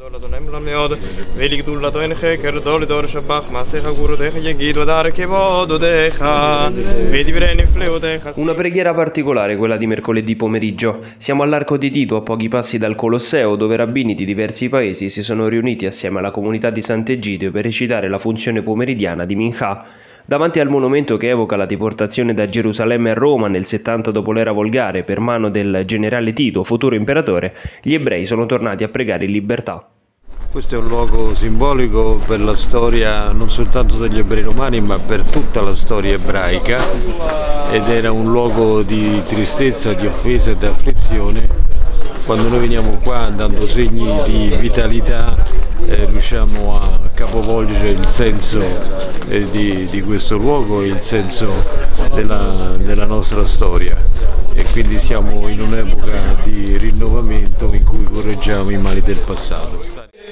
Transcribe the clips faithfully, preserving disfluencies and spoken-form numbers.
Una preghiera particolare quella di mercoledì pomeriggio. Siamo all'Arco di Tito, a pochi passi dal Colosseo, dove rabbini di diversi paesi si sono riuniti assieme alla comunità di Sant'Egidio per recitare la funzione pomeridiana di Minchà. Davanti al monumento che evoca la deportazione da Gerusalemme a Roma nel settanta dopo l'era volgare per mano del generale Tito, futuro imperatore, gli ebrei sono tornati a pregare in libertà. Questo è un luogo simbolico per la storia non soltanto degli ebrei romani, ma per tutta la storia ebraica, ed era un luogo di tristezza, di offesa e di afflizione. Quando noi veniamo qua dando segni di vitalità, eh, riusciamo a capovolgere il senso eh, di, di questo luogo e il senso della, della nostra storia, e quindi siamo in un'epoca di rinnovamento in cui correggiamo i mali del passato.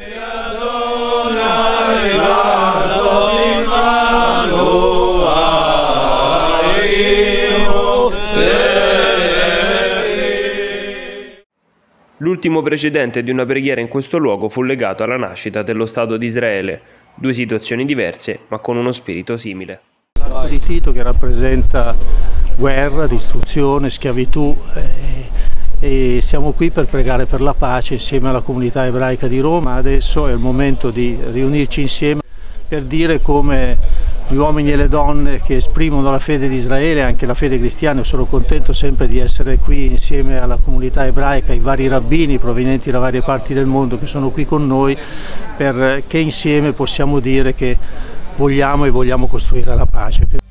L'ultimo precedente di una preghiera in questo luogo fu legato alla nascita dello Stato di Israele, due situazioni diverse ma con uno spirito simile. L'Arco di Tito, che rappresenta guerra, distruzione, schiavitù, eh, e siamo qui per pregare per la pace insieme alla comunità ebraica di Roma. Adesso è il momento di riunirci insieme per dire come gli uomini e le donne che esprimono la fede di Israele e anche la fede cristiana. Io sono contento sempre di essere qui insieme alla comunità ebraica, ai vari rabbini provenienti da varie parti del mondo che sono qui con noi, perché insieme possiamo dire che vogliamo e vogliamo costruire la pace.